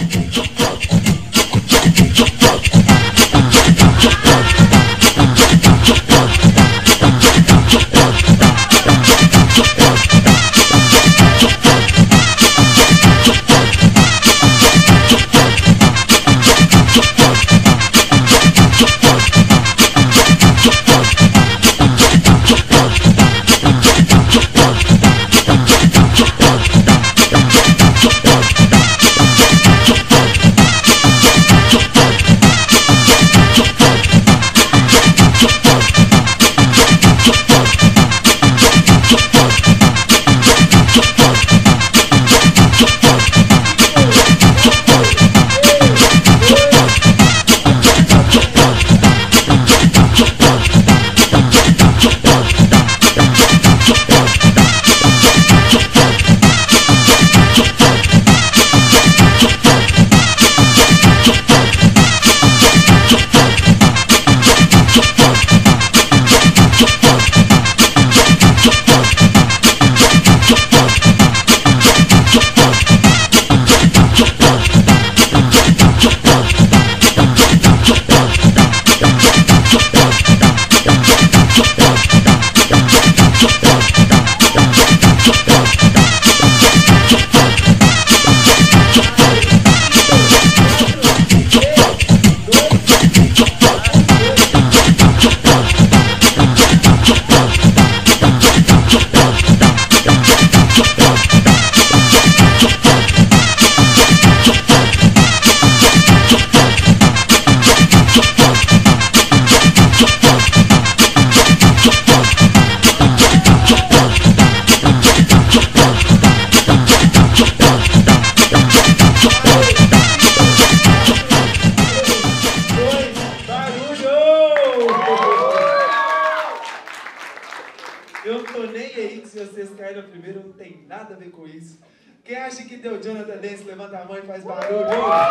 Eu não tô nem aí que se vocês caíram primeiro, não tem nada a ver com isso. Quem acha que deu Jonathan Dance, levanta a mão e faz barulho.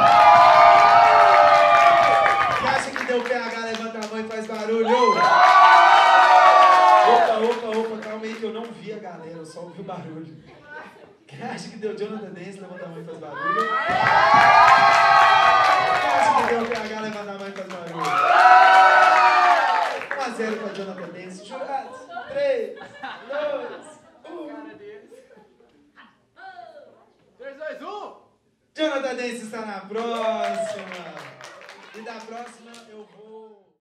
Quem acha que deu PH, levanta a mão e faz barulho. Opa, calma aí que eu não vi a galera, eu só ouvi o barulho. Quem acha que deu Jonathan Dance, levanta a mão e faz barulho. Quem acha que deu PH, levanta a mão e faz barulho. 1-0 para Jonathan Dance. Jurados, 3, 2, 1. 3, 2, 1. Jonathan Dance está na próxima. E da próxima eu vou...